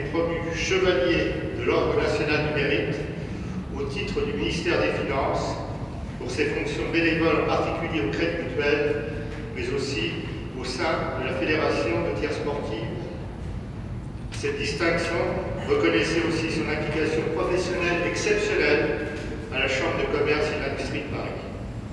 promu chevalier de l'Ordre national du mérite au titre du ministère des Finances pour ses fonctions bénévoles, en particulier au Crédit Mutuel, mais aussi au sein de la Fédération de tir sportive. Cette distinction reconnaissait aussi son implication professionnelle exceptionnelle à la Chambre de commerce et de l'industrie de Paris.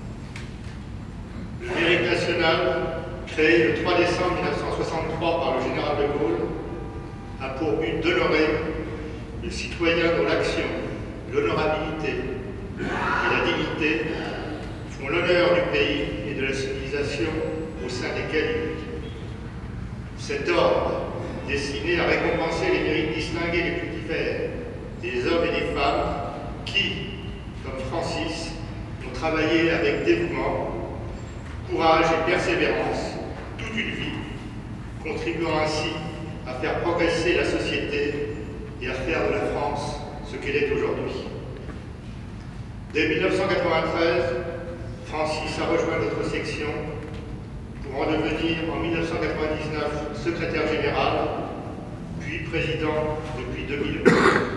Le mérite national, créé le 3 décembre 1963 par le général de Gaulle, a pour but d'honorer le citoyen dont l'action, l'honorabilité et la dignité font l'honneur du pays et de la civilisation au sein desquels il vit. Cet ordre, destiné à récompenser les mérites distingués les plus divers des hommes et des femmes qui, comme Francis, ont travaillé avec dévouement, courage et persévérance toute une vie, contribuant ainsi à faire progresser la société et à faire de la France ce qu'elle est aujourd'hui. Dès 1993, Francis a rejoint notre section pour en devenir en 1999 secrétaire général, puis président depuis 2011.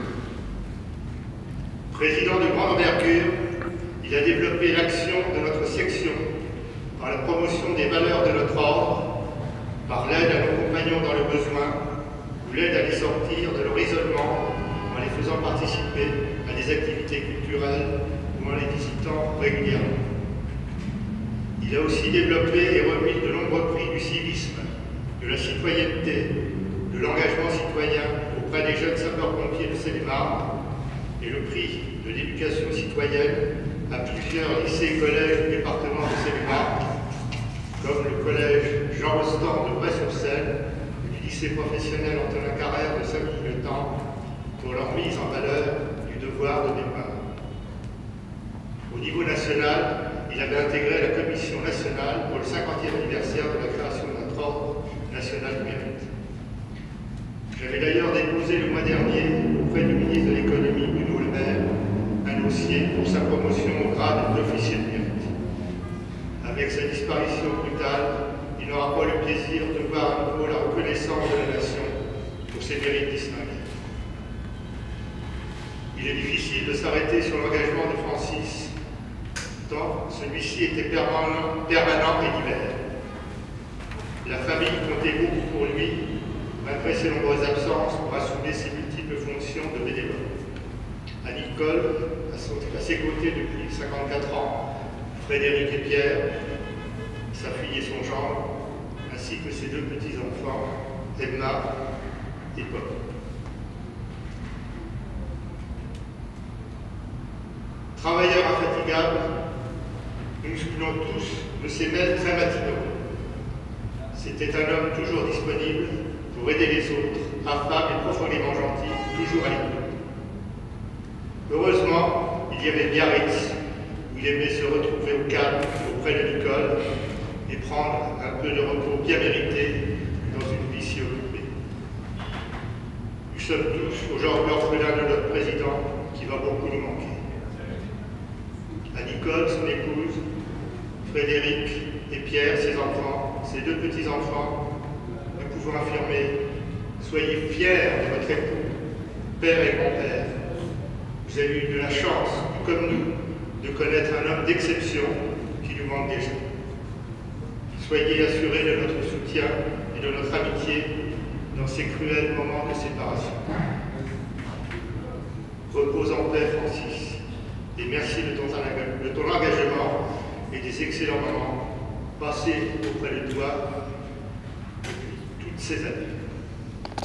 Président de grande envergure, il a développé l'action de notre section par la promotion des valeurs de notre ordre, par l'aide à nos compagnons dans le besoin, ou l'aide à les sortir de leur isolement en les faisant participer à des activités culturelles ou en les visitant régulièrement. Il a aussi développé et remis de nombreux prix du civisme, de la citoyenneté, de l'engagement citoyen auprès des jeunes sapeurs-pompiers de Seine-et-Marne et le prix de l'éducation citoyenne à plusieurs lycées et collèges du département de Seine-et-Marne, comme le collège Jean Rostand de Bray-sur-Seine et du lycée professionnel Antonin Carrère de Savigny-le-Temple pour leur mise en valeur du devoir de mémoire. Au niveau national, il avait intégré la Commission nationale pour le 50e anniversaire de la création de notre Ordre national du mérite. J'avais d'ailleurs déposé le mois dernier auprès du ministre de l'économie, Bruno Le Maire, un dossier pour sa promotion au grade d'officier de mérite. Avec sa disparition brutale, il n'aura pas le plaisir de voir à nouveau la reconnaissance de la nation pour ses mérites distingués. Il est difficile de s'arrêter sur l'engagement de Francis, tant celui-ci était permanent et divers. La famille comptait beaucoup pour lui, malgré ses nombreuses absences, pour assumer ses multiples fonctions de bénévole. À Nicole, à ses côtés depuis 54 ans, Frédéric et Pierre, sa fille et son gendre, ainsi que ses deux petits-enfants, Emma et Paul. Travailleur infatigable, nous nous souvenons tous de ses mails très matinaux. C'était un homme toujours disponible pour aider les autres, affable et profondément gentil, toujours à l'écoute. Heureusement, il y avait Biarritz, où il aimait se retrouver au calme auprès de Nicole et prendre un peu de repos bien mérité dans une vie si occupée. Nous sommes tous aujourd'hui orphelins de notre président qui va beaucoup nous manquer. À Nicole, son épouse, Frédéric et Pierre, ses enfants, ses deux petits-enfants, nous pouvons affirmer: soyez fiers de votre époux, père et grand-père. Vous avez eu de la chance, tout comme nous, de connaître un homme d'exception qui nous manque déjà. Soyez assurés de notre soutien et de notre amitié dans ces cruels moments de séparation. Repose en paix, Francis, et merci de ton engagement et des excellents moments passés auprès de toi depuis toutes ces années.